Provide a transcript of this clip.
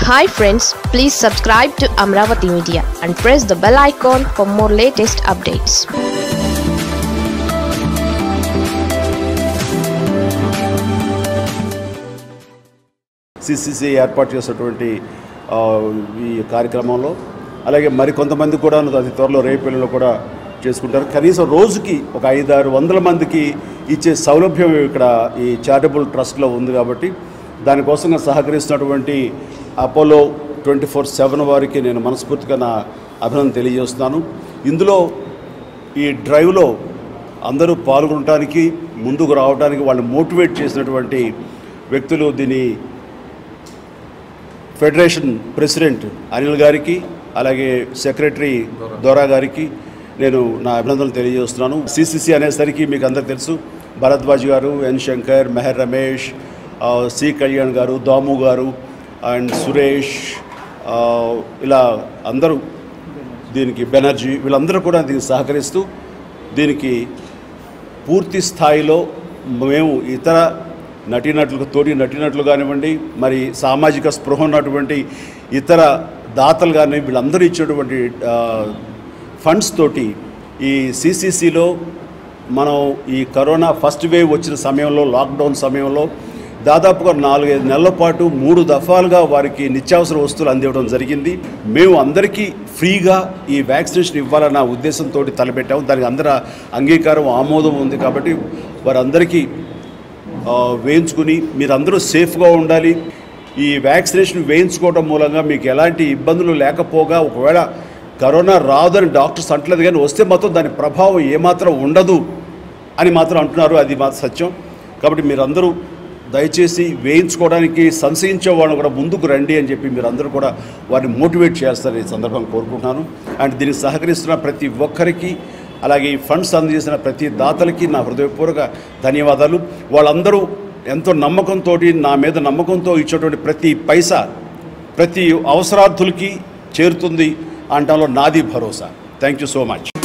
Hi friends, please subscribe to Amravati Media and press the bell icon for more latest updates. CCC ఏర్పాటు చేసినటువంటి ఈ కార్యక్రమంలో అలాగే మరికొంతమంది కూడా అతి త్వరలో రేపల్లిలో కూడా చేసుకుంటారు. కనీసం రోజుకి ఒక 500-600 మందికి ఇచ్చే సౌలభ్యం ఇక్కడ ఈ చారిటబుల్ ట్రస్ట్లో ఉంది. కాబట్టి దానికోసంగా సహకరిస్తున్నటువంటి అపోలో 24/7 వారికి నేను మనస్ఫూర్తిగా నా అభినందన తెలియజేస్తున్నాను. ఇందులో ఈ డ్రైవ్లో అందరూ పాల్గొనడానికి ముందుకు రావడానికి వాళ్ళు మోటివేట్ చేసినటువంటి వ్యక్తులు దీని ఫెడరేషన్ ప్రెసిడెంట్ అనిల్ గారికి అలాగే సెక్రటరీ దొరా గారికి నేను నా అభినందనలు తెలియజేస్తున్నాను. CCC అనేసరికి మీకు అందరికీ తెలుసు, భరద్వాజ్ గారు, ఎన్ శంకర్, మెహర్ రమేష్, సి కళ్యాణ్ గారు, దాము గారు అండ్ సురేష్, ఇలా అందరూ దీనికి బెనర్జీ, వీళ్ళందరూ కూడా దీనికి సహకరిస్తూ దీనికి పూర్తి స్థాయిలో మేము ఇతర తోటి నటినట్లు కానివ్వండి, మరి సామాజిక స్పృహ ఉన్నటువంటి ఇతర దాతలు కానీ వీళ్ళందరూ ఇచ్చినటువంటి ఫండ్స్ తోటి ఈ CCCలో మనం ఈ కరోనా ఫస్ట్ వేవ్ వచ్చిన సమయంలో, లాక్డౌన్ సమయంలో దాదాపుగా 4-5 నెలల పాటు 3 దఫాలుగా వారికి నిత్యావసర వస్తువులు అందివ్వడం జరిగింది. మేము అందరికీ ఫ్రీగా ఈ వ్యాక్సినేషన్ ఇవ్వాలన్న ఉద్దేశంతో తలపెట్టాము. దానికి అందరి అంగీకారం, ఆమోదం ఉంది. కాబట్టి వారందరికీ వేయించుకుని మీరందరూ సేఫ్గా ఉండాలి. ఈ వ్యాక్సినేషన్ వేయించుకోవడం మూలంగా మీకు ఎలాంటి ఇబ్బందులు లేకపోగా, ఒకవేళ కరోనా రాదని డాక్టర్స్ అంటలేదు, కానీ వస్తే మాత్రం దాని ప్రభావం ఏమాత్రం ఉండదు అని మాత్రం అంటున్నారు. అది మాత్రం సత్యం. కాబట్టి మీరందరూ దయచేసి వేయించుకోవడానికి సంశయించే వాళ్ళని కూడా ముందుకు రండి అని చెప్పి మీరందరూ కూడా వారిని మోటివేట్ చేస్తారని ఈ సందర్భంగా కోరుకుంటున్నాను. అండ్ దీనికి సహకరిస్తున్న ప్రతి ఒక్కరికి, అలాగే ఈ ఫండ్స్ అందజేసిన ప్రతి దాతలకి నా హృదయపూర్వక ధన్యవాదాలు. వాళ్ళందరూ ఎంతో నమ్మకంతో, నా మీద నమ్మకంతో ఇచ్చేటువంటి ప్రతి పైసా ప్రతి అవసరార్థులకి చేరుతుంది అనటంలో నాది భరోసా. Thank you so much.